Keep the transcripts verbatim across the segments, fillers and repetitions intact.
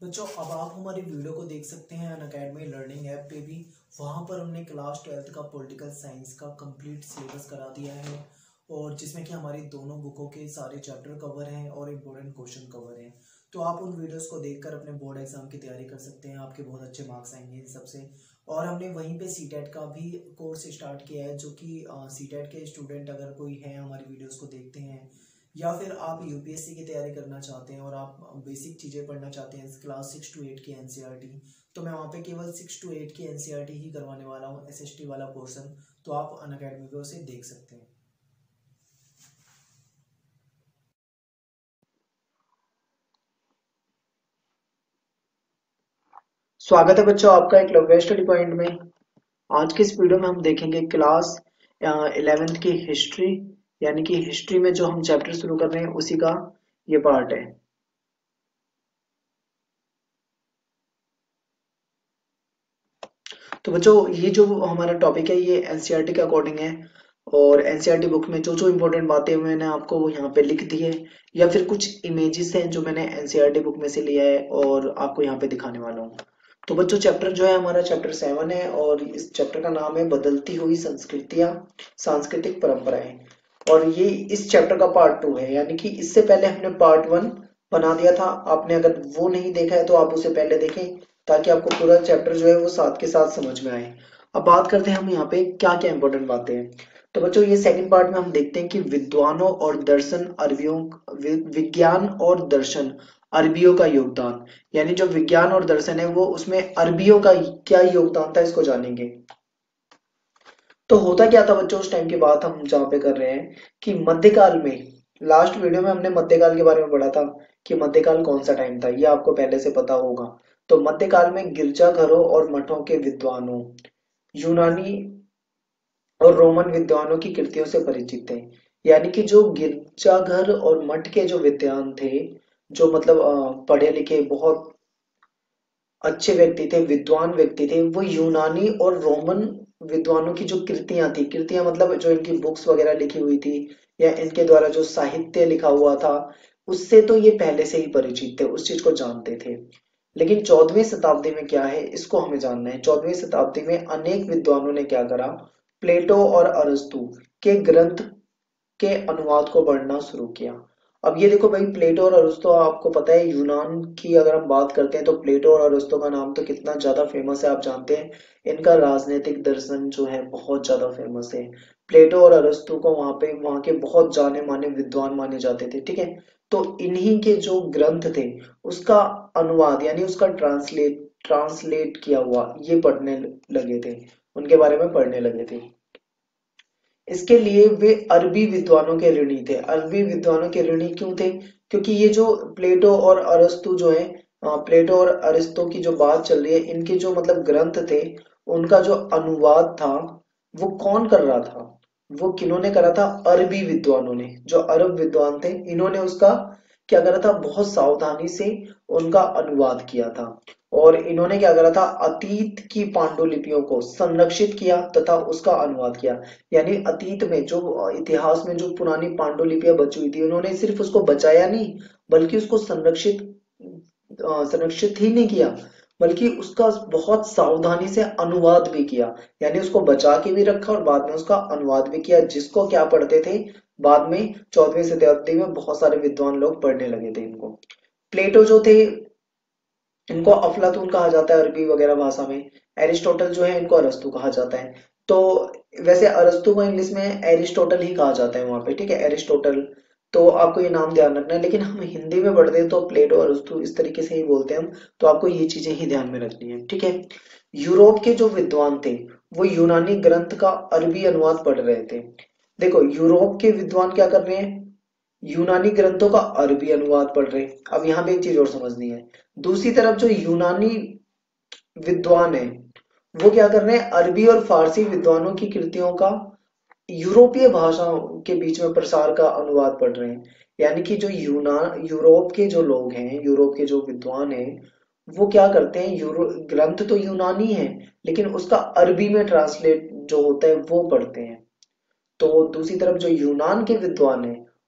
बच्चों अब आप हमारी वीडियो को देख सकते हैं अनअकैडमी लर्निंग ऐप पे भी। वहाँ पर हमने क्लास ट्वेल्थ का पॉलिटिकल साइंस का कंप्लीट सिलेबस करा दिया है और जिसमें कि हमारी दोनों बुकों के सारे चैप्टर कवर हैं और इम्पोर्टेंट क्वेश्चन कवर हैं। तो आप उन वीडियोस को देखकर अपने बोर्ड एग्जाम की तैयारी कर सकते हैं। आपके बहुत अच्छे मार्क्स आएंगे इन सबसे। और हमने वहीं पे सी टेट का भी कोर्स स्टार्ट किया है, जो कि सी टेट के स्टूडेंट अगर कोई है हमारी वीडियोस को देखते हैं या फिर आप यूपीएससी की तैयारी करना चाहते हैं और आप बेसिक चीज़ें पढ़ना चाहते हैं क्लास सिक्स टू एट की एनसीईआरटी, तो मैं वहाँ पे केवल सिक्स टू एट की एनसीईआरटी ही करवाने वाला हूँ, एसएसटी वाला पोर्शन। तो आप अनअकैडमी पे उसे देख सकते हैं। स्वागत है बच्चों आपका एकलव्य स्टडी पॉइंट में। आज के इस वीडियो में हम देखेंगे क्लास इलेवेंथ की हिस्ट्री, यानी कि हिस्ट्री में जो हम चैप्टर शुरू कर रहे हैं उसी का ये पार्ट है। तो बच्चों ये जो हमारा टॉपिक है ये एनसीईआरटी के अकॉर्डिंग है और एनसीईआरटी बुक में जो जो इम्पोर्टेंट बातें मैंने आपको यहाँ पे लिख दी है या फिर कुछ इमेजेस हैं जो मैंने एनसीईआरटी बुक में से लिया है और आपको यहाँ पे दिखाने वाला हूँ। तो बच्चों चैप्टर जो है हमारा चैप्टर सेवन है और इस चैप्टर का नाम है बदलती हुई संस्कृतियां, सांस्कृतिक परंपराएं। और ये इस चैप्टर का पार्ट टू है, यानी कि इससे पहले हमने पार्ट वन बना दिया था। आपने अगर वो नहीं देखा है तो आप उसे पहले देखें ताकि आपको पूरा चैप्टर जो है वो साथ के साथ समझ में आए। अब बात करते हैं हम यहाँ पे क्या क्या इंपॉर्टेंट बातें हैं। तो बच्चों ये सेकंड पार्ट में हम देखते हैं कि विद्वानों और दर्शन अरबियों विज्ञान और दर्शन अरबियों का योगदान, यानी जो विज्ञान और दर्शन है वो उसमें अरबियों का क्या योगदान था इसको जानेंगे। तो होता क्या था बच्चों, उस टाइम की बात हम जहाँ पे कर रहे हैं कि मध्यकाल में, लास्ट वीडियो में हमने मध्यकाल के बारे में पढ़ा था कि मध्यकाल कौन सा टाइम था, ये आपको पहले से पता होगा। तो मध्यकाल में गिरजाघरों और मठों के विद्वानों, यूनानी और रोमन विद्वानों की कृतियों से परिचित थे। यानी कि जो गिरजाघर और मठ के जो विद्वान थे, जो मतलब पढ़े लिखे बहुत अच्छे व्यक्ति थे, विद्वान व्यक्ति थे, वो यूनानी और रोमन विद्वानों की जो कृतियां थी, कृतियां मतलब जो इनकी बुक्स वगैरह लिखी हुई थी या इनके द्वारा जो साहित्य लिखा हुआ था, उससे तो ये पहले से ही परिचित थे, उस चीज को जानते थे। लेकिन चौदहवीं शताब्दी में क्या है इसको हमें जानना है। चौदहवीं शताब्दी में अनेक विद्वानों ने क्या करा, प्लेटो और अरस्तु के ग्रंथ के अनुवाद को पढ़ना शुरू किया। अब ये देखो भाई, प्लेटो और अरस्तु आपको पता है, यूनान की अगर हम बात करते हैं तो प्लेटो और अरस्तु का नाम तो कितना ज्यादा फेमस है आप जानते हैं। इनका राजनीतिक दर्शन जो है बहुत ज्यादा फेमस है। प्लेटो और अरस्तु को वहां पे वहां के बहुत जाने माने विद्वान माने जाते थे, ठीक है। तो इन्हीं के जो ग्रंथ थे उसका अनुवाद यानी उसका ट्रांसलेट ट्रांसलेट किया हुआ ये पढ़ने लगे थे, उनके बारे में पढ़ने लगे थे। इसके लिए वे अरबी विद्वानों के ऋणी थे। अरबी विद्वानों के ऋणी क्यों थे? क्योंकि ये जो प्लेटो और अरस्तु जो है, प्लेटो और अरिस्तो की जो बात चल रही है, इनके जो मतलब ग्रंथ थे उनका जो अनुवाद था वो कौन कर रहा था, वो किन्होंने करा था? अरबी विद्वानों ने। जो अरब विद्वान थे इन्होंने उसका क्या करा था, बहुत सावधानी से उनका अनुवाद किया था। और इन्होंने क्या करा था, अतीत की पांडुलिपियों को संरक्षित किया तथा उसका अनुवाद किया। यानी अतीत में जो इतिहास में जो पुरानी पांडुलिपियां बची हुई थी, उन्होंने सिर्फ उसको बचाया नहीं बल्कि उसको संरक्षित संरक्षित ही नहीं किया बल्कि उसका बहुत सावधानी से अनुवाद भी किया। यानी उसको बचा के भी रखा और बाद में उसका अनुवाद भी किया, जिसको क्या पढ़ते थे बाद में चौदहवीं शताब्दी में बहुत सारे विद्वान लोग पढ़ने लगे थे इनको। प्लेटो जो थे इनको अफलातून कहा जाता है अरबी वगैरह भाषा में। एरिस्टोटल जो है इनको अरस्तु कहा जाता है। तो वैसे अरस्तु को इंग्लिश में एरिस्टोटल ही कहा जाता है वहां पे, ठीक है, एरिस्टोटल। तो आपको ये नाम ध्यान रखना है, लेकिन हम हिंदी में पढ़ते हैं तो प्लेटो अरस्तु इस तरीके से ही बोलते हैं हम। तो आपको ये चीजें ही ध्यान में रखनी है, ठीक है। यूरोप के जो विद्वान थे वो यूनानी ग्रंथ का अरबी अनुवाद पढ़ रहे थे। देखो यूरोप के विद्वान क्या कर रहे हैं, यूनानी ग्रंथों का अरबी अनुवाद पढ़ रहे हैं। अब यहाँ पे एक चीज और समझनी है, दूसरी तरफ जो यूनानी विद्वान है वो क्या कर रहे हैं, अरबी और फारसी विद्वानों की कृतियों का यूरोपीय भाषाओं के बीच में प्रसार का अनुवाद पढ़ रहे हैं। यानी कि जो यूनान यूरोप के जो लोग हैं, यूरोप के जो विद्वान हैं, वो क्या करते हैं, यूरो ग्रंथ तो यूनानी है लेकिन उसका अरबी में ट्रांसलेट जो होता है वो पढ़ते हैं। तो दूसरी तरफ जो यूनान के विद्वान हैं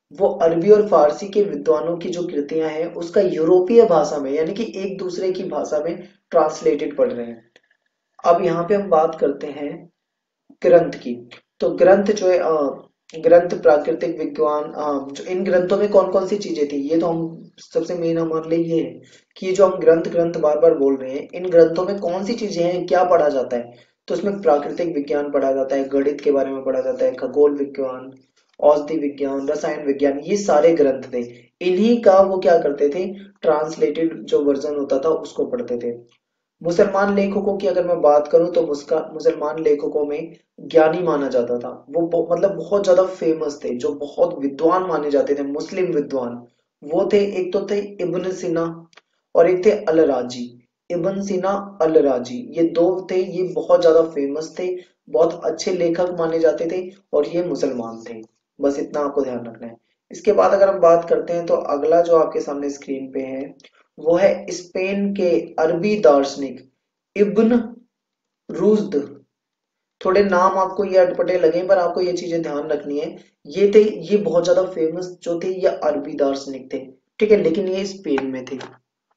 वो अरबी और फारसी के विद्वानों की जो कृतियां हैं उसका यूरोपीय भाषा में यानी कि एक दूसरे की भाषा में ट्रांसलेटेड पढ़ रहे हैं। अब यहाँ पे हम बात करते हैं ग्रंथ की। तो ग्रंथ जो है अ, ग्रंथ प्राकृतिक विज्ञान, अ, जो इन ग्रंथों में कौन कौन सी चीजें थी, ये तो हम सबसे मेन हमारे लिए ये है कि ये जो हम ग्रंथ ग्रंथ बार बार बोल रहे हैं, इन ग्रंथों में कौन सी चीजें हैं, क्या पढ़ा जाता है। तो इसमें प्राकृतिक विज्ञान पढ़ा जाता है, गणित के बारे में पढ़ा जाता है, खगोल विज्ञान, औषधि विज्ञान, रसायन विज्ञान, ये सारे ग्रंथ थे। इन्हीं का वो क्या करते थे, ट्रांसलेटेड जो वर्जन होता था उसको पढ़ते थे। मुसलमान लेखकों की अगर मैं बात करूं तो मुस्का मुसलमान लेखकों में ज्ञानी माना जाता था, वो ब- मतलब बहुत ज्यादा फेमस थे, जो बहुत विद्वान माने जाते थे, मुस्लिम विद्वान। वो थे, एक तो थे इब्न सिना और एक थे अल राजी। इब्न सिना, अल राजी, ये दो थे, ये बहुत ज्यादा फेमस थे, बहुत अच्छे लेखक माने जाते थे, और ये मुसलमान थे। बस इतना आपको ध्यान रखना है। इसके बाद अगर हम बात करते हैं तो अगला जो आपके सामने स्क्रीन पे है वो है स्पेन के अरबी दार्शनिक इब्न रुश्द। थोड़े नाम आपको ये अटपटे लगे पर आपको ये चीजें ध्यान रखनी है। ये थे, ये बहुत ज्यादा फेमस जो थे, ये अरबी दार्शनिक थे, ठीक है, लेकिन ये स्पेन में थे।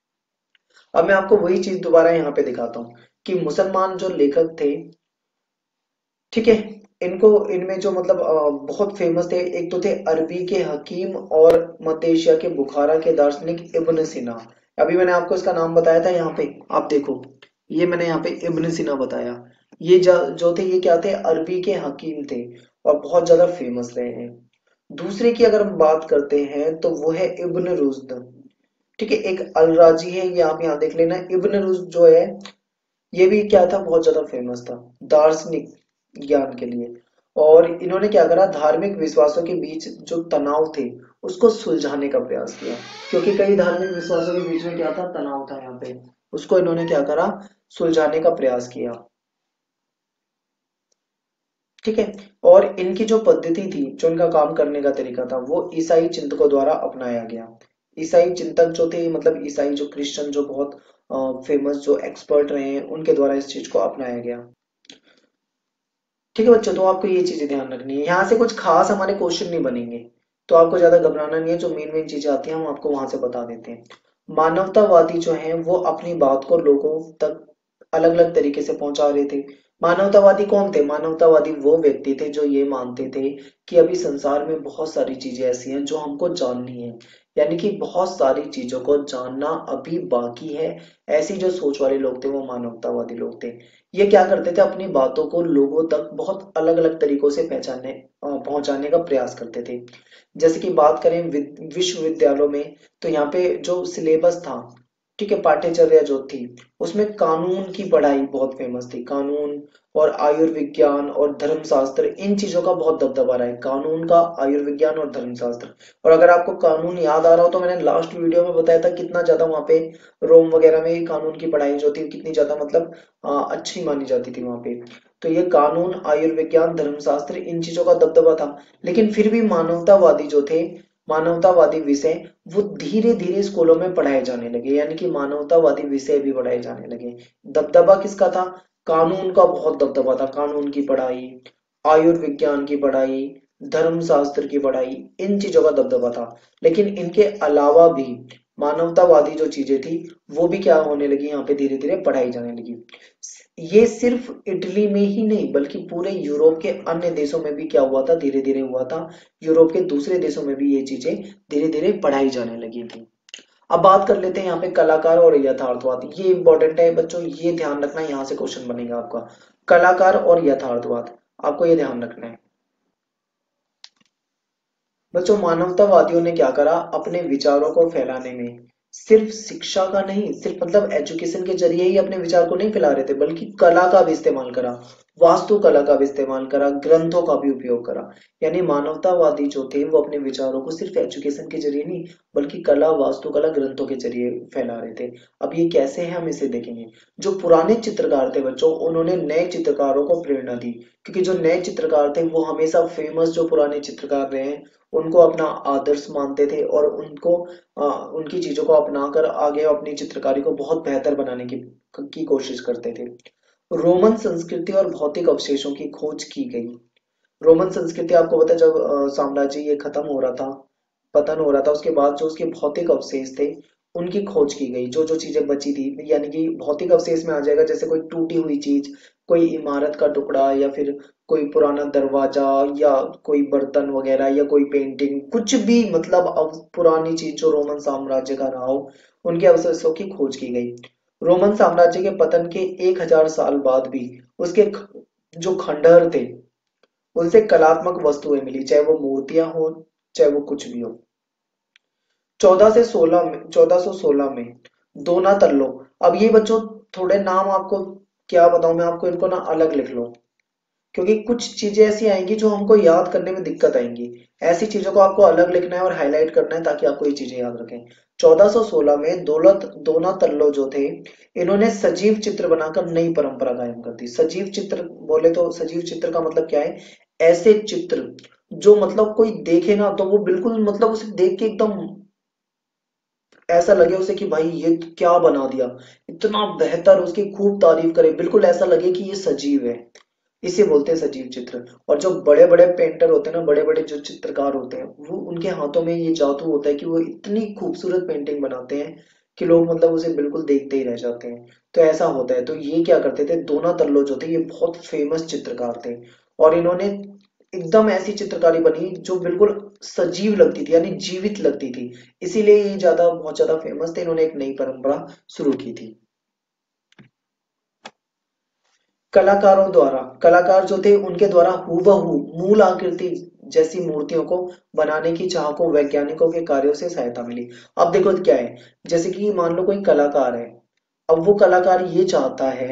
अब मैं आपको वही चीज दोबारा यहाँ पे दिखाता हूँ कि मुसलमान जो लेखक थे, ठीक है, इनको इनमें जो मतलब अ, बहुत फेमस थे, एक तो थे अरबी के हकीम और मध्य एशिया के बुखारा के दार्शनिक इब्न सिना। अभी मैंने आपको इसका नाम बताया था, यहाँ पे आप देखो, ये मैंने यहाँ पे इब्न सिना बताया। ये जो जो थे, ये क्या थे, अरबी के हकीम थे और बहुत ज्यादा फेमस रहे हैं। दूसरे की अगर हम बात करते हैं तो वो है इब्न रुश्द, ठीक है, एक अल राजी है, ये आप यहाँ देख लेना। इब्न रुश्द जो है, ये भी क्या था, बहुत ज्यादा फेमस था दार्शनिक ज्ञान के लिए। और इन्होंने क्या करा, धार्मिक विश्वासों के बीच जो तनाव थे उसको सुलझाने का प्रयास किया, क्योंकि कई धार्मिक विश्वासों के बीच में क्या था, तनाव था यहाँ पे, उसको इन्होंने क्या करा, सुलझाने का प्रयास किया, ठीक है। और इनकी जो पद्धति थी, जो इनका काम करने का तरीका था, वो ईसाई चिंतकों द्वारा अपनाया गया। ईसाई चिंतक जो थे, मतलब ईसाई जो क्रिश्चियन जो बहुत फेमस जो एक्सपर्ट रहे हैं, उनके द्वारा इस चीज को अपनाया गया, ठीक है बच्चों। तो आपको ये चीजें ध्यान रखनी है, यहाँ से कुछ खास हमारे क्वेश्चन नहीं बनेंगे, तो आपको ज्यादा घबराना नहीं है। जो मेन मेन चीजें आती हैं हम आपको वहां से बता देते हैं। मानवतावादी जो हैं वो अपनी बात को लोगों तक अलग अलग तरीके से पहुंचा रहे थे। मानवतावादी कौन थे, मानवतावादी वो व्यक्ति थे जो ये मानते थे कि अभी संसार में बहुत सारी चीजें ऐसी हैं जो हमको जाननी है, यानी कि बहुत सारी चीजों को जानना अभी बाकी है। ऐसी जो सोच वाले लोग थे वो मानवतावादी लोग थे। ये क्या करते थे, अपनी बातों को लोगों तक बहुत अलग अलग तरीकों से पहचानने अ, पहुंचाने का प्रयास करते थे। जैसे कि बात करें विद- विश्वविद्यालयों में, तो यहाँ पे जो सिलेबस था, ठीक है, पाठ्यचर्या जो थी, उसमें कानून की पढ़ाई बहुत फेमस थी। कानून और आयुर्विज्ञान और धर्मशास्त्र, इन चीजों का बहुत दबदबा रहा है, कानून का, आयुर्विज्ञान और धर्मशास्त्र। और अगर आपको कानून याद आ रहा हो तो मैंने लास्ट वीडियो में बताया था कितना ज्यादा वहां पे रोम वगैरह में कानून की पढ़ाई जो थी कितनी ज्यादा मतलब अ, अच्छी मानी जाती थी वहां पे। तो ये कानून, आयुर्विज्ञान, धर्मशास्त्र, इन चीजों का दबदबा था। लेकिन फिर भी मानवतावादी जो थे, मानवतावादी विषय वो धीरे धीरे स्कूलों में पढ़ाए जाने लगे, यानी कि मानवतावादी विषय भी पढ़ाए जाने लगे। दबदबा किसका था, कानून का बहुत दबदबा था, कानून की पढ़ाई, आयुर्विज्ञान की पढ़ाई, धर्मशास्त्र की पढ़ाई, इन चीजों का दबदबा था। लेकिन इनके अलावा भी मानवतावादी जो चीजें थी वो भी क्या होने लगी, यहाँ पे धीरे धीरे पढ़ाई जाने लगी। ये सिर्फ इटली में ही नहीं बल्कि पूरे यूरोप के अन्य देशों में भी क्या हुआ था, धीरे धीरे हुआ था। यूरोप के दूसरे देशों में भी ये चीजें धीरे धीरे पढ़ाई जाने लगी थी। अब बात कर लेते हैं यहाँ पे कलाकार और यथार्थवाद, ये इंपॉर्टेंट है बच्चों, ये ध्यान रखना, यहाँ से क्वेश्चन बनेगा आपका। कलाकार और यथार्थवाद, आपको ये ध्यान रखना है बच्चों। मानवतावादियों ने क्या करा, अपने विचारों को फैलाने में सिर्फ शिक्षा का नहीं, सिर्फ मतलब एजुकेशन के जरिए ही अपने विचार को नहीं फैला रहे थे, बल्कि कला का भी इस्तेमाल करा, वास्तुकला का भी इस्तेमाल करा, ग्रंथों का भी उपयोग करा। यानी मानवतावादी जो थे वो अपने विचारों को सिर्फ एजुकेशन के जरिए नहीं बल्कि कला, वास्तुकला, ग्रंथों के जरिए फैला रहे थे। अब ये कैसे है हम इसे देखेंगे। जो पुराने चित्रकार थे बच्चों, उन्होंने नए चित्रकारों को प्रेरणा दी, क्योंकि जो नए चित्रकार थे वो हमेशा फेमस जो पुराने चित्रकार रहे हैं उनको अपना आदर्श मानते थे और उनको आ, उनकी चीजों को अपनाकर आगे अपनी चित्रकारी को बहुत बेहतर बनाने की की कोशिश करते थे। रोमन संस्कृति और भौतिक अवशेषों की खोज की गई। रोमन संस्कृति आपको पता है, जब अ, साम्राज्य ये खत्म हो रहा था, पतन हो रहा था उसके बाद जो उसके भौतिक अवशेष थे उनकी खोज की गई, जो जो चीजें बची थी, यानी कि भौतिक अवशेष में आ जाएगा जैसे कोई टूटी हुई चीज, कोई इमारत का टुकड़ा, या फिर कोई पुराना दरवाजा, या कोई बर्तन वगैरह, या कोई पेंटिंग, कुछ भी मतलब अब पुरानी चीज जो रोमन साम्राज्य का रहा हो, उनके अवशेषों की खोज की गई। रोमन साम्राज्य के पतन के एक हजार साल बाद भी उसके ख- जो खंडहर थे उनसे कलात्मक वस्तुएं मिली, चाहे वो मूर्तियां हो, चाहे वो कुछ भी हो। चौदह से सोलह में चौदह सौ सोलह में दोनातल्लो। अब ये बच्चों थोड़े नाम आपको क्या बताऊं मैं आपको, इनको ना अलग लिख लो, क्योंकि कुछ चीजें ऐसी आएंगी जो हमको याद करने में दिक्कत आएंगी। ऐसी चीजों को आपको अलग लिखना है और हाईलाइट करना है ताकि आपको ये चीजें याद रखें। चौदह सौ सोलह में दौलत दोनातल्लो जो थे, इन्होंने सजीव चित्र बनाकर नई परंपरा कायम कर दी। सजीव चित्र बोले तो सजीव चित्र का मतलब क्या है, ऐसे चित्र जो मतलब कोई देखे ना तो वो बिल्कुल मतलब उसे देख के एकदम ऐसा लगे उसे कि भाई ये तो क्या बना दिया, इतना बेहतर, उसकी खूब तारीफ करे, बिल्कुल ऐसा लगे कि ये सजीव है। इसे बोलते हैं सजीव चित्र। और जो बड़े बड़े पेंटर होते हैं ना, बड़े बड़े जो चित्रकार होते हैं, वो उनके हाथों में ये जादू होता है कि वो इतनी खूबसूरत पेंटिंग बनाते हैं कि लोग मतलब उसे बिल्कुल देखते ही रह जाते हैं। तो ऐसा होता है। तो ये क्या करते थे, दोनातल्लो जो थे ये बहुत फेमस चित्रकार थे, और इन्होंने एकदम ऐसी चित्रकारी बनी जो बिल्कुल सजीव लगती थी, यानी जीवित लगती थी। इसीलिए ये ज्यादा बहुत ज्यादा फेमस थे। इन्होंने एक नई परंपरा शुरू की थी। कलाकारों द्वारा, कलाकार जो थे उनके द्वारा हूबहू मूल आकृति जैसी मूर्तियों को बनाने की चाह को वैज्ञानिकों के कार्यों से सहायता मिली। अब देखो क्या है, जैसे कि मान लो कोई कलाकार है, अब वो कलाकार ये चाहता है,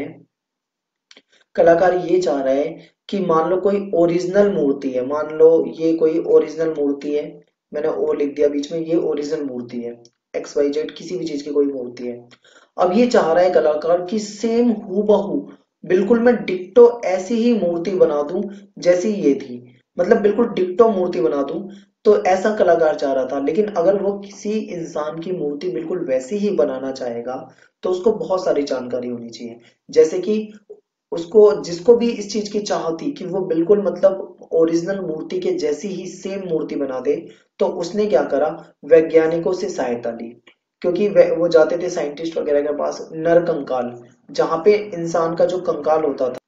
कलाकार ये चाह रहा है कि मान लो कोई ओरिजिनल मूर्ति है, मान लो ये कोई ओरिजिनल मूर्ति है, मैंने ओ लिख दिया बीच में, ये ओरिजिनल मूर्ति है, एक्स वाई जेड किसी भी चीज की कोई मूर्ति है। अब ये चाह रहा है कलाकार कि सेम हूबहू बिल्कुल मैं डिक्टो ऐसी ही मूर्ति बना दूं जैसी ये थी, मतलब बिल्कुल डिक्टो मूर्ति बना दूं। तो ऐसा कलाकार चाह रहा था, लेकिन अगर वो किसी इंसान की मूर्ति बिल्कुल वैसी ही बनाना चाहेगा तो उसको बहुत सारी जानकारी होनी चाहिए। जैसे कि उसको जिसको भी इस चीज की चाह थी कि वो बिल्कुल मतलब ओरिजिनल मूर्ति के जैसी ही सेम मूर्ति बना दे, तो उसने क्या करा, वैज्ञानिकों से सहायता ली। क्योंकि वे- वो जाते थे साइंटिस्ट वगैरह के पास, नर कंकाल, जहां पे इंसान का जो कंकाल होता था,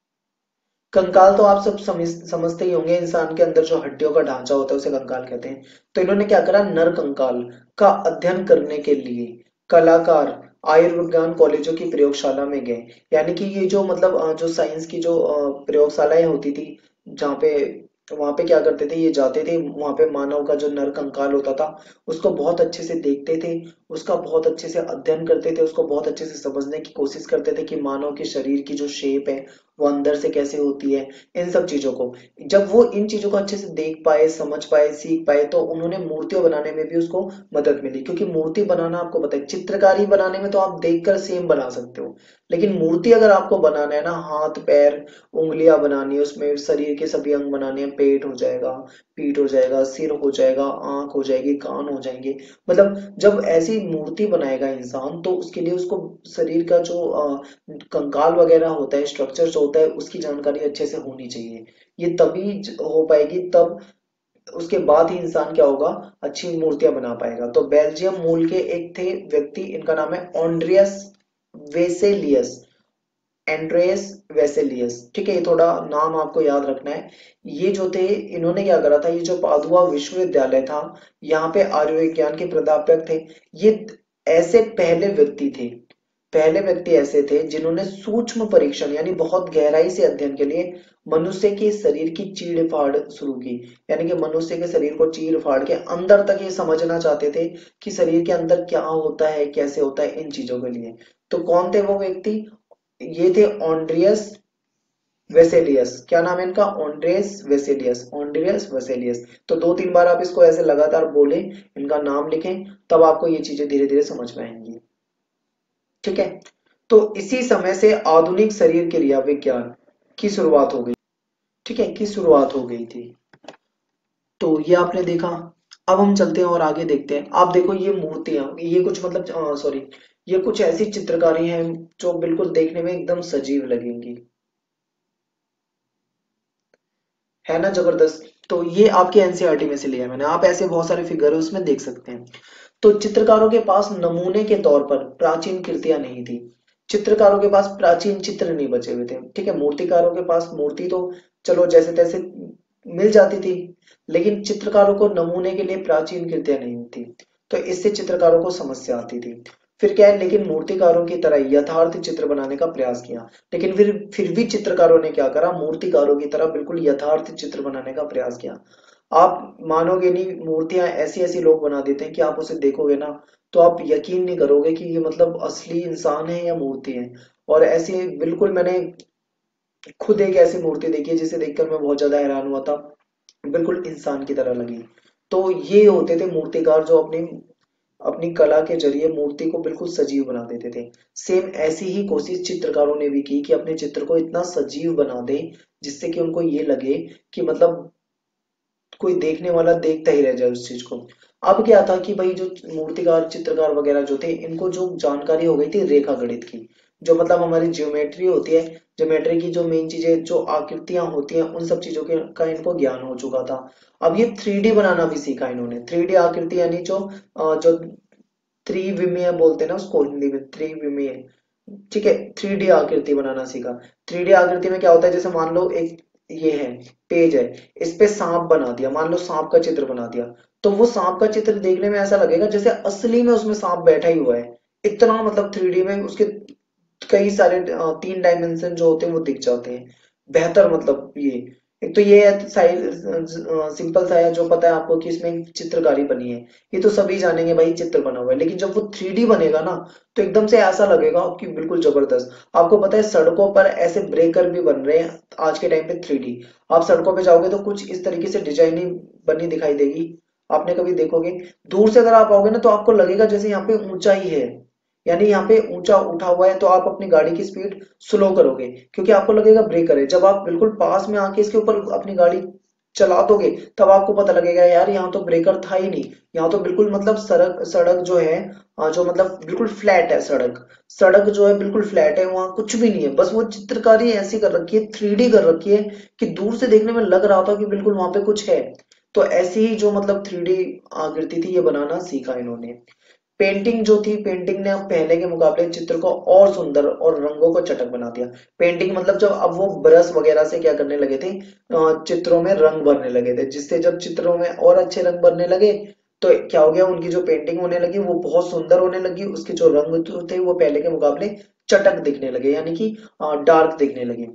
कंकाल तो आप सब समझ समझते ही होंगे, इंसान के अंदर जो हड्डियों का ढांचा होता है उसे कंकाल कहते हैं। तो इन्होंने क्या करा, नर कंकाल का अध्ययन करने के लिए कलाकार आयुर्विज्ञान कॉलेजों की प्रयोगशाला में गए। यानी कि ये जो मतलब अ, जो साइंस की जो अ, प्रयोगशालाएं होती थी, जहाँ पे वहां पे क्या करते थे, ये जाते थे वहां पे मानव का जो नर कंकाल होता था उसको बहुत अच्छे से देखते थे, उसका बहुत अच्छे से अध्ययन करते थे, उसको बहुत अच्छे से समझने की कोशिश करते थे कि मानव के शरीर की जो शेप है वो अंदर से कैसे होती है, इन सब चीजों को। जब वो इन चीजों को अच्छे से देख पाए, समझ पाए, सीख पाए, तो उन्होंने मूर्तियां बनाने में भी उसको मदद मिली। क्योंकि मूर्ति बनाना आपको पता है, चित्रकारी बनाने में तो आप देखकर सेम बना सकते हो, लेकिन मूर्ति अगर आपको बनाना है ना, हाथ पैर उंगलियां बनानी है, उसमें शरीर के सभी अंग बनाने हैं, पेट हो जाएगा, पीठ हो जाएगा, सिर हो जाएगा, आंख हो जाएगी, कान हो जाएंगे, मतलब जब ऐसी मूर्ति बनाएगा इंसान तो उसके लिए उसको शरीर का जो अ, कंकाल वगैरह होता है, स्ट्रक्चर जो होता है, उसकी जानकारी अच्छे से होनी चाहिए। ये तभी ज- हो पाएगी, तब उसके बाद ही इंसान क्या होगा, अच्छी मूर्तियां बना पाएगा। तो बेल्जियम मूल के एक थे व्यक्ति, इनका नाम है ऑन्ड्रियस वेसेलियस, एंड्रेस वेसेलियस, ठीक है, ये थोड़ा नाम आपको याद रखना है। ये जो थे, इन्होंने क्या करा था, ये जो पादुआ विश्वविद्यालय था, यहाँ पे आयुर्विज्ञान के प्राध्यापक थे। ये ऐसे पहले व्यक्ति थे, पहले व्यक्ति ऐसे थे जिन्होंने सूक्ष्म परीक्षण यानी बहुत गहराई से अध्ययन के लिए मनुष्य के शरीर की चीड़ फाड़ शुरू की। यानी कि मनुष्य के शरीर को चीर फाड़ के अंदर तक ये समझना चाहते थे कि शरीर के अंदर क्या होता है, कैसे होता है, इन चीजों के लिए। तो कौन थे वो व्यक्ति, ये थे ऑन्ड्रियस वेसेलियस। क्या नाम है इनका, ऑन्ड्रेस वेसेलियस, ऑन्ड्रियस वेसेलियस। तो दो तीन बार आप इसको ऐसे लगातार बोले, इनका नाम लिखें, तब आपको ये चीजें धीरे धीरे समझ में आएंगी। ठीक है। तो इसी समय से आधुनिक शरीर क्रिया विज्ञान की शुरुआत हो गई। ठीक है, की शुरुआत हो गई थी। तो ये आपने देखा। अब हम चलते हैं और आगे देखते हैं। आप देखो ये मूर्तियां, ये कुछ मतलब सॉरी, ये कुछ ऐसी चित्रकारी हैं जो बिल्कुल देखने में एकदम सजीव लगेंगी, है ना, जबरदस्त। तो ये आपके एनसीईआरटी में से लिया है मैंने, आप ऐसे बहुत सारे फिगर उसमें देख सकते हैं। तो चित्रकारों के पास नमूने के तौर पर प्राचीन कृतियां नहीं थी, चित्रकारों के पास प्राचीन चित्र नहीं बचे हुए थे, ठीक है। मूर्तिकारों के पास मूर्ति तो चलो जैसे तैसे मिल जाती थी, लेकिन चित्रकारों को नमूने के लिए प्राचीन कृतियां नहीं थी, तो इससे चित्रकारों को समस्या आती थी। फिर क्या है, लेकिन मूर्तिकारों की तरह यथार्थ चित्र बनाने का प्रयास किया, लेकिन फिर फिर भी चित्रकारों ने क्या करा, मूर्तिकारों की तरह बिल्कुल यथार्थ चित्र बनाने का प्रयास किया। आप मानोगे नहीं, मूर्तियां ऐसी ऐसी लोग बना देते हैं कि आप उसे देखोगे ना तो आप यकीन नहीं करोगे कि ये मतलब असली इंसान है या मूर्ति है। और ऐसी बिल्कुल मैंने खुद एक ऐसी मूर्ति देखी है जिसे देखकर मैं बहुत ज्यादा हैरान हुआ था, बिल्कुल इंसान की तरह लगी। तो ये होते थे मूर्तिकार जो अपनी अपनी कला के जरिए मूर्ति को बिल्कुल सजीव बना देते थे। सेम ऐसी ही कोशिश चित्रकारों ने भी की कि अपने चित्र को इतना सजीव बना दे जिससे कि उनको ये लगे कि मतलब कोई देखने वाला देखता ही रह जाए उस चीज को। अब क्या था कि भाई जो मूर्तिकार चित्रकार वगैरह जो थे, इनको जो जानकारी हो गई थी रेखा गणित की, जो मतलब हमारी ज्योमेट्री होती है, ज्योमेट्री की जो मेन चीजें जो आकृतियां होती हैं उन सब चीजों के का इनको ज्ञान हो चुका था। अब ये थ्री डी बनाना भी सीखा इन्होंने, थ्री डी आकृति यानी जो अ, जो त्रिविमीय बोलते हैं ना उसको हिंदी में, त्रिविमीय, ठीक है, थ्री डी आकृति बनाना सीखा। थ्री डी आकृति में क्या होता है, जैसे मान लो एक ये है पेज है, इस पे सांप बना दिया, मान लो सांप का चित्र बना दिया, तो वो सांप का चित्र देखने में ऐसा लगेगा जैसे असली में उसमें सांप बैठा ही हुआ है। इतना मतलब थ्री डी में उसके कई सारे अ, तीन डायमेंशन जो होते हैं वो दिख जाते हैं बेहतर। मतलब ये एक तो ये है सिंपल सा है जो पता है आपको कि इसमें चित्रकारी बनी है, ये तो सभी जानेंगे भाई चित्र बना हुआ है, लेकिन जब वो थ्री डी बनेगा ना तो एकदम से ऐसा लगेगा कि बिल्कुल जबरदस्त। आपको पता है सड़कों पर ऐसे ब्रेकर भी बन रहे हैं आज के टाइम पे थ्री डी। आप सड़कों पे जाओगे तो कुछ इस तरीके से डिजाइनिंग बनी दिखाई देगी, आपने कभी देखोगे दूर से अगर आप आओगे ना तो आपको लगेगा जैसे यहाँ पे ऊंचाई है, यानी यहाँ पे ऊंचा उठा हुआ है, तो आप अपनी गाड़ी की स्पीड स्लो करोगे क्योंकि आपको लगेगा ब्रेकर है। जब आप बिल्कुल पास में आके इसके ऊपर अपनी गाड़ी चला दोगे तब आपको पता लगेगा यार यहाँ तो ब्रेकर था ही नहीं, यहाँ तो बिल्कुल मतलब सड़क सड़क जो है अ, जो मतलब बिल्कुल फ्लैट है, सड़क सड़क जो है बिल्कुल फ्लैट है, वहां कुछ भी नहीं है, बस वो चित्रकारी ऐसी कर रखी है, थ्री डी कर रखी है कि दूर से देखने में लग रहा था कि बिल्कुल वहां पे कुछ है। तो ऐसी ही जो मतलब थ्री डी आकृति थी ये बनाना सीखा इन्होंने। पेंटिंग जो थी, पेंटिंग ने अब पहले के मुकाबले चित्र को और सुंदर और रंगों को चटक बना दिया। पेंटिंग मतलब जब अब वो ब्रश वगैरह से क्या करने लगे थे, अ, चित्रों में रंग भरने लगे थे, जिससे जब चित्रों में और अच्छे रंग भरने लगे तो क्या हो गया, उनकी जो पेंटिंग होने लगी वो बहुत सुंदर होने लगी, उसके जो रंग जो थे वो पहले के मुकाबले चटक दिखने लगे, यानी कि डार्क दिखने लगे।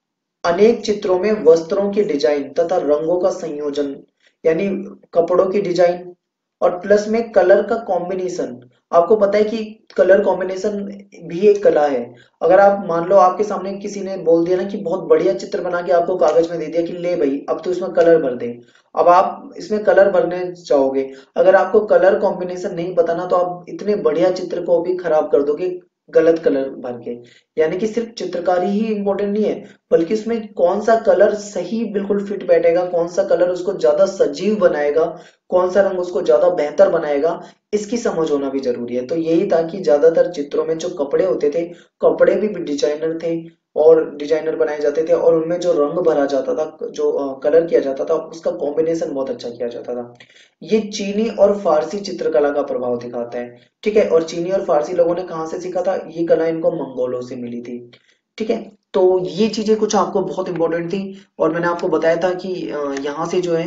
अनेक चित्रों में वस्त्रों की डिजाइन तथा रंगों का संयोजन, यानी कपड़ों की डिजाइन और प्लस में कलर का कॉम्बिनेशन। आपको पता है कि कलर कॉम्बिनेशन भी एक कला है। अगर आप मान लो आपके सामने किसी ने बोल दिया ना कि बहुत बढ़िया चित्र बना के आपको कागज में दे दिया कि ले भाई अब तो इसमें कलर भर दे, अब आप इसमें कलर भरने चाहोगे, अगर आपको कलर कॉम्बिनेशन नहीं पता ना तो आप इतने बढ़िया चित्र को भी खराब कर दोगे गलत कलर भर के। यानी कि सिर्फ चित्रकारी ही इंपॉर्टेंट नहीं है, बल्कि उसमें कौन सा कलर सही बिल्कुल फिट बैठेगा, कौन सा कलर उसको ज्यादा सजीव बनाएगा, कौन सा रंग उसको ज्यादा बेहतर बनाएगा, इसकी समझ होना भी जरूरी है। तो यही था कि ज्यादातर चित्रों में जो कपड़े होते थे, कपड़े भी डिजाइनर थे और डिजाइनर बनाए जाते थे, और उनमें जो रंग भरा जाता था, जो कलर किया जाता था, उसका कॉम्बिनेशन बहुत अच्छा किया जाता था। ये चीनी और फारसी चित्रकला का प्रभाव दिखाता है, ठीक है। और चीनी और फारसी लोगों ने कहाँ से सीखा था, ये कला इनको मंगोलों से मिली थी, ठीक है। तो ये चीजें कुछ आपको बहुत इंपॉर्टेंट थी, और मैंने आपको बताया था कि अ, यहाँ से जो है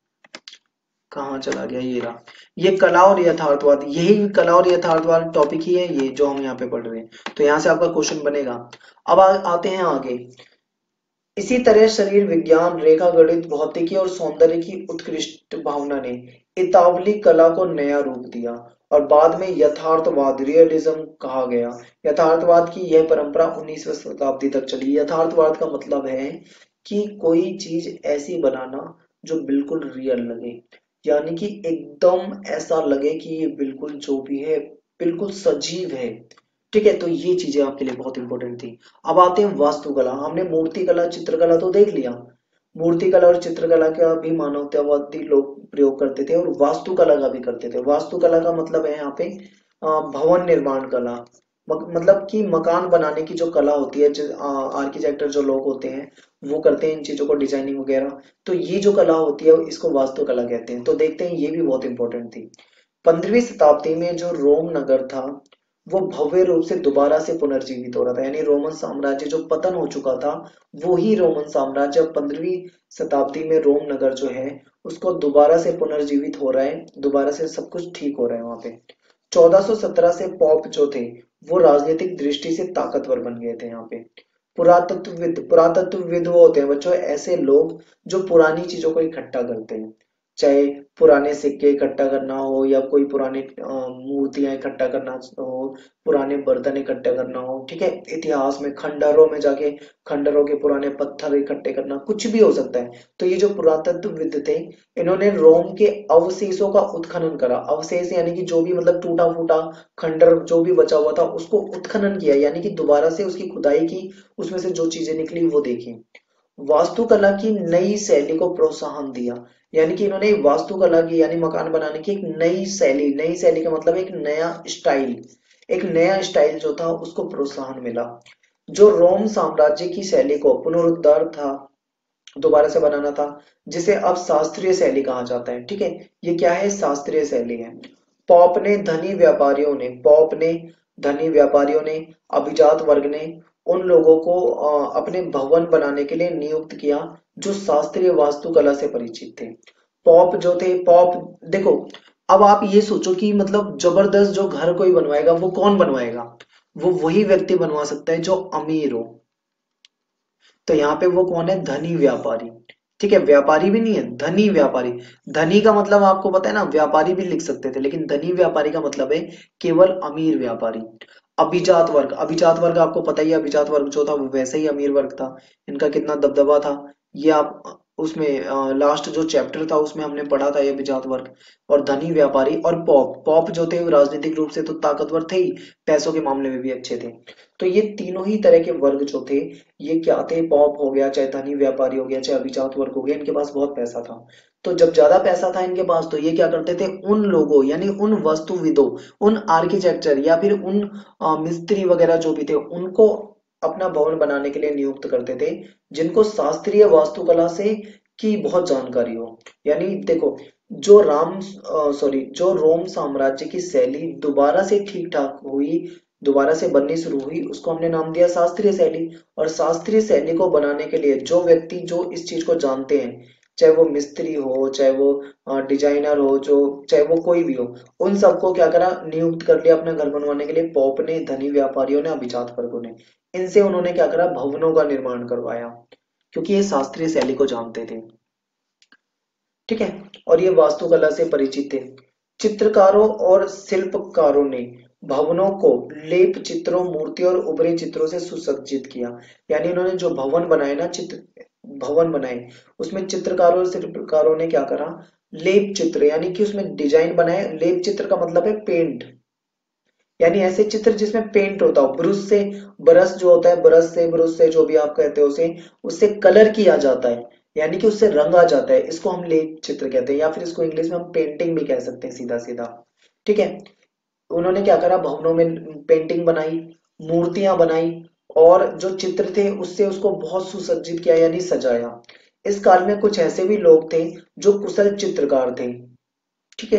कहाँ चला गया, ये रहा, ये कला और यथार्थवाद, यही कला और यथार्थवाद टॉपिक ही है ये जो हम यहाँ पे पढ़ रहे हैं, तो यहाँ से आपका क्वेश्चन बनेगा। अब आ, आते हैं आगे। इसी तरह शरीर विज्ञान, रेखा गणित, भौतिकी और सौंदर्य की उत्कृष्ट भावना ने इतावली कला को नया रूप दिया और बाद में यथार्थवाद, रियलिज्म कहा गया। यथार्थवाद की यह परंपरा उन्नीसवीं शताब्दी तक चली। यथार्थवाद का मतलब है कि कोई चीज ऐसी बनाना जो बिल्कुल रियल लगे, यानी कि एकदम ऐसा लगे कि ये बिल्कुल जो भी है बिल्कुल सजीव है, ठीक है। तो ये चीजें आपके लिए बहुत इंपॉर्टेंट थी। अब आते हैं वास्तुकला। हमने मूर्तिकला चित्रकला तो देख लिया, मूर्तिकला और चित्रकला का भी मानवतावादी लोग प्रयोग करते थे और वास्तुकला का भी करते थे। वास्तुकला का मतलब है यहाँ पे अ, भवन निर्माण कला, मतलब कि मकान बनाने की जो कला होती है, जो आर्किटेक्टर जो लोग होते हैं वो करते हैं इन चीजों को, डिजाइनिंग वगैरह। तो ये जो कला होती है इसको वास्तुकला कहते हैं। तो देखते हैं, ये भी बहुत इंपॉर्टेंट थी। पंद्रहवीं शताब्दी में जो रोम नगर था वो भव्य रूप से दोबारा से पुनर्जीवित हो रहा था। यानी रोमन साम्राज्य जो पतन हो चुका था, वो ही रोमन साम्राज्य पंद्रहवीं शताब्दी में रोम नगर जो है उसको दोबारा से पुनर्जीवित हो रहा है, दोबारा से सब कुछ ठीक हो रहा है वहां पे। चौदह सौ सत्रह से पॉप जो थे वो राजनीतिक दृष्टि से ताकतवर बन गए थे यहाँ पे। पुरातत्वविद, पुरातत्वविद वो होते हैं बच्चों ऐसे लोग जो पुरानी चीजों को इकट्ठा करते हैं, चाहे पुराने सिक्के इकट्ठा करना हो या कोई पुरानी अ, मूर्तियां इकट्ठा करना हो, पुराने बर्तन इकट्ठा करना हो, ठीक है, इतिहास में खंडरों में जाके खंडरों के पुराने पत्थर इकट्ठे करना, कुछ भी हो सकता है। तो ये जो पुरातत्वविद थे इन्होंने रोम के अवशेषों का उत्खनन करा। अवशेष यानी कि जो भी मतलब टूटा फूटा खंडर जो भी बचा हुआ था उसको उत्खनन किया, यानी कि दोबारा से उसकी खुदाई की, उसमें से जो चीजें निकली वो देखी। वास्तुकला की नई शैली को प्रोत्साहन दिया, यानी कि इन्होंने वास्तुकला की यानी मकान बनाने की एक नई शैली, नई शैली का मतलब एक नया स्टाइल, एक नया स्टाइल जो था उसको प्रोत्साहन मिला। जो रोम साम्राज्य की शैली को पुनरुद्धार था, दोबारा से बनाना था, जिसे अब शास्त्रीय शैली कहा जाता है। ठीक है, ये क्या है, शास्त्रीय शैली है। पॉप ने धनी व्यापारियों ने पॉप ने धनी व्यापारियों ने अभिजात वर्ग ने उन लोगों को अ, अपने भवन बनाने के लिए नियुक्त किया जो शास्त्रीय वास्तुकला से परिचित थे। पॉप जो थे, पॉप देखो, अब आप ये सोचो कि मतलब जबरदस्त जो घर कोई बनवाएगा वो कौन बनवाएगा, वो वही व्यक्ति बनवा सकता है जो अमीर हो। तो यहाँ पे वो कौन है, धनी व्यापारी। ठीक है, व्यापारी भी नहीं है, धनी व्यापारी। धनी का मतलब आपको पता है ना, व्यापारी भी लिख सकते थे, लेकिन धनी व्यापारी का मतलब है केवल अमीर व्यापारी। अभिजात वर्ग, अभिजात वर्ग आपको पता ही है, अभिजात वर्ग जो था वो वैसे ही अमीर वर्ग था, इनका कितना दबदबा था, ये आप उसमें लास्ट जो चैप्टर था उसमें हमने पढ़ा था ये अभिजात वर्ग। और धनी व्यापारी और पॉप, पॉप जो थे वो राजनीतिक रूप से तो ताकतवर थे ही, पैसों के मामले में भी अच्छे थे। तो ये तीनों ही तरह के वर्ग जो थे, ये क्या थे, पॉप हो गया, चाहे धनी व्यापारी हो गया, चाहे अभिजात वर्ग हो गया, इनके पास बहुत पैसा था। तो जब ज्यादा पैसा था इनके पास तो ये क्या करते थे, उन लोगों यानी उन वस्तुविदों, उन आर्किटेक्चर या फिर उन अ, मिस्त्री वगैरह जो भी थे उनको अपना भवन बनाने के लिए नियुक्त करते थे, जिनको शास्त्रीय वास्तुकला से की बहुत जानकारी हो। यानी देखो, जो राम सॉरी जो रोम साम्राज्य की शैली दोबारा से ठीक ठाक हुई, दोबारा से बननी शुरू हुई, उसको हमने नाम दिया शास्त्रीय शैली। और शास्त्रीय शैली को बनाने के लिए जो व्यक्ति जो इस चीज को जानते हैं, चाहे वो मिस्त्री हो, चाहे वो डिजाइनर हो, जो चाहे वो कोई भी हो, उन सबको क्या करा, नियुक्त कर लिया अपना घर बनवाने के लिए। पॉप ने, धनी व्यापारियों ने, अभिजात वर्गों ने, इनसे उन्होंने क्या करा, भवनों का निर्माण करवाया, क्योंकि ये शास्त्रीय शैली को जानते थे। ठीक है, और ये वास्तुकला से परिचित थे। चित्रकारों और शिल्पकारों ने भवनों को लेप चित्रों, मूर्ति और उभरे चित्रों से सुसज्जित किया। यानी इन्होंने जो भवन बनाए ना, चित्र भवन बनाए, उसमें चित्रकारों और शिल्पकारों ने क्या करा, लेप चित्र यानी कि उसमें डिजाइन बनाए। लेप चित्र का मतलब है पेंट, यानी ऐसे चित्र जिसमें पेंट होता हो, ब्रश से, ब्रश जो होता है, ब्रश से, ब्रश से जो भी आप कहते हो उसे, उससे कलर किया जाता है, यानी कि उससे रंगा जाता है, इसको हम लेप चित्र कहते हैं, या फिर इसको इंग्लिश में हम पेंटिंग भी कह सकते हैं सीधा सीधा। ठीक है, उन्होंने क्या करा, भवनों में पेंटिंग बनाई, मूर्तियां बनाई, और जो चित्र थे उससे उसको बहुत सुसज्जित किया यानी सजाया। इस काल में कुछ ऐसे भी लोग थे जो कुशल चित्रकार थे। ठीक है,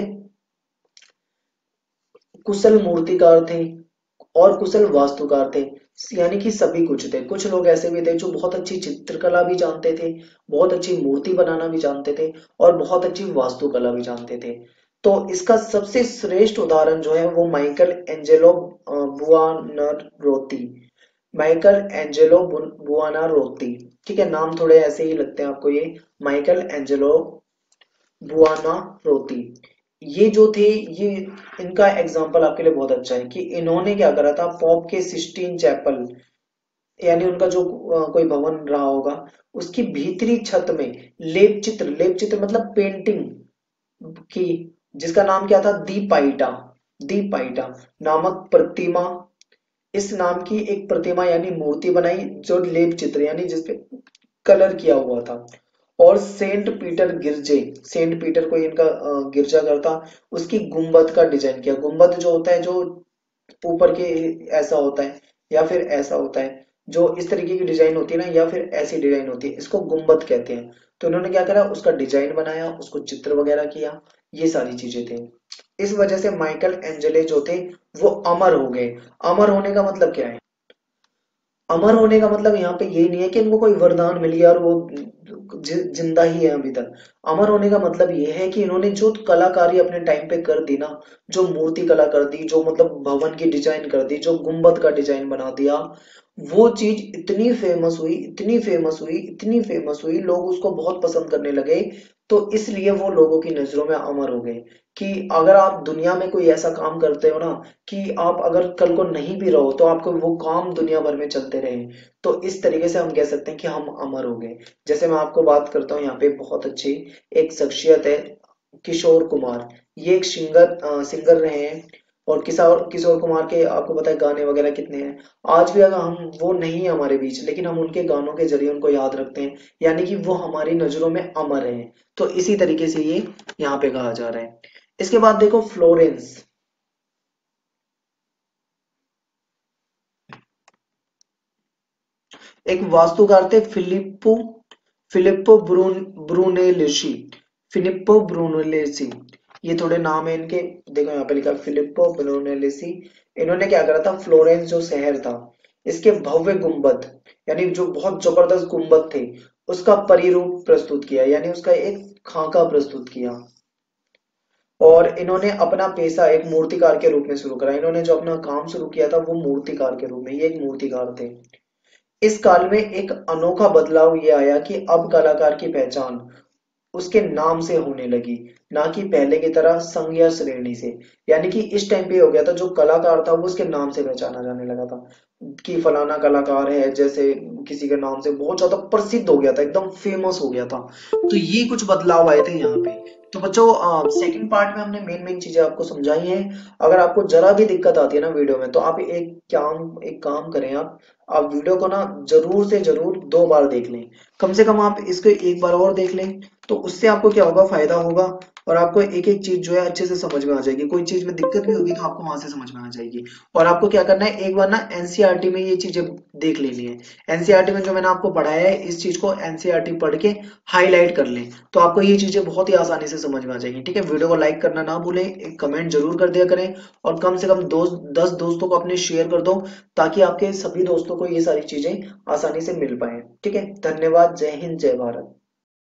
कुशल मूर्तिकार थे और कुशल वास्तुकार थे, यानी कि सभी कुछ थे। कुछ लोग ऐसे भी थे जो बहुत अच्छी चित्रकला भी जानते थे, बहुत अच्छी मूर्ति बनाना भी जानते थे, और बहुत अच्छी वास्तुकला भी जानते थे। तो इसका सबसे श्रेष्ठ उदाहरण जो है वो Michelangelo Buonarroti, Michelangelo Buonarroti. ठीक है, नाम थोड़े ऐसे ही लगते हैं आपको ये, माइकल एंजेलो बुआनारोती। ये जो थे, ये इनका एग्जाम्पल आपके लिए बहुत अच्छा है कि इन्होंने क्या करा था, पॉप के सिस्टीन चैपल यानी उनका जो अ, कोई भवन रहा होगा, उसकी भीतरी छत में लेप चित्र, लेप चित्र मतलब पेंटिंग की, जिसका नाम क्या था, दीपाइटा, दीपाइटा नामक प्रतिमा, इस नाम की एक प्रतिमा यानी मूर्ति बनाई जो लेप चित्र यानी जिसपे कलर किया हुआ था। और सेंट पीटर गिरजे, सेंट पीटर को इनका अ, गिरजाघर था, उसकी गुंबद का डिजाइन किया। गुंबद जो होता है, जो ऊपर के ऐसा होता है या फिर ऐसा होता है, जो इस तरीके की डिजाइन होती है ना, या फिर ऐसी डिजाइन होती है, इसको गुम्बद कहते हैं। तो इन्होंने क्या करा, उसका डिजाइन बनाया, उसको चित्र वगैरह किया, ये सारी चीजें थी। इस वजह से माइकल एंजेले जो थे वो अमर हो गए। अमर होने का मतलब क्या है? अमर होने का मतलब यहाँ पे ये नहीं है कि इनको कोई वरदान मिल गया और वो जि, जिंदा ही है अभी तक। अमर होने का मतलब ये है कि इन्होंने जो कलाकारी अपने टाइम पे कर दी ना, जो मूर्ति कला कर दी, जो मतलब भवन की डिजाइन कर दी, जो गुम्बद का डिजाइन बना दिया, वो चीज इतनी फेमस हुई, इतनी फेमस हुई, इतनी फेमस हुई, लोग उसको बहुत पसंद करने लगे। तो इसलिए वो लोगों की नजरों में अमर हो गए। कि अगर आप दुनिया में कोई ऐसा काम करते हो ना, कि आप अगर कल को नहीं भी रहो तो आपको वो काम दुनिया भर में चलते रहे, तो इस तरीके से हम कह सकते हैं कि हम अमर हो गए। जैसे मैं आपको बात करता हूँ, यहाँ पे बहुत अच्छी एक शख्सियत है, किशोर कुमार। ये एक सिंगर सिंगर रहे हैं। और किशोर किशोर कुमार के आपको पता है गाने वगैरह कितने हैं। आज भी अगर हम, वो नहीं है हमारे बीच, लेकिन हम उनके गानों के जरिए उनको याद रखते हैं, यानी कि वो हमारी नजरों में अमर है। तो इसी तरीके से ये यहाँ पे कहा जा रहा है। इसके बाद देखो फ्लोरेंस। एक वास्तुकार थे फिलिप्पो फिलिप्पो ब्रून ब्रूनेलेसी। फिलिप्पो ब्रूनेलेसी, ये थोड़े नाम है इनके। देखो यहाँ पे लिखा है फिलिप्पो ब्रूनेलेसी। इन्होंने क्या करा था, फ्लोरेंस जो शहर था, इसके भव्य गुंबद, यानी जो बहुत जबरदस्त गुंबद थे, उसका परिरूप प्रस्तुत किया, यानी उसका एक खाका प्रस्तुत किया। और इन्होंने अपना पेशा एक मूर्तिकार के रूप में शुरू करा। इन्होंने जो अपना काम शुरू किया था वो मूर्तिकार के रूप में, ये एक मूर्तिकार थे। इस काल में एक अनोखा बदलाव ये आया कि अब कलाकार की पहचान उसके नाम से होने लगी, ना कि पहले की तरह संघ या श्रेणी से। यानी कि इस टाइम पे हो गया था, जो कलाकार था वो उसके नाम से पहचाना जाने लगा था, कि फलाना कलाकार है, जैसे किसी के नाम से बहुत ज्यादा प्रसिद्ध हो गया था, एकदम फेमस हो गया था। तो ये कुछ बदलाव आए थे यहाँ पे। तो बच्चों, सेकंड पार्ट में हमने मेन मेन चीजें आपको समझाई हैं। अगर आपको जरा भी दिक्कत आती है ना वीडियो में, तो आप एक काम एक काम करें, आप आप वीडियो को ना जरूर से जरूर दो बार देख लें। कम से कम आप इसको एक बार और देख लें, तो उससे आपको क्या होगा, फायदा होगा। और आपको एक एक चीज जो है अच्छे से समझ में आ जाएगी। कोई चीज में दिक्कत भी होगी तो आपको वहां से समझ में आ जाएगी। और आपको क्या करना है, एक बार ना एनसीईआरटी में ये चीजें देख लेनी है। एनसीईआरटी में जो मैंने आपको पढ़ाया है, इस चीज को एनसीईआरटी पढ़ के हाईलाइट कर लें, तो आपको ये चीजें बहुत ही आसानी से समझ में आ जाएगी। ठीक है, वीडियो को लाइक करना ना भूलें, एक कमेंट जरूर कर दिया करें, और कम से कम दो दस दोस्तों को अपने शेयर कर दो, ताकि आपके सभी दोस्तों को ये सारी चीजें आसानी से मिल पाए। ठीक है, धन्यवाद। जय हिंद, जय भारत।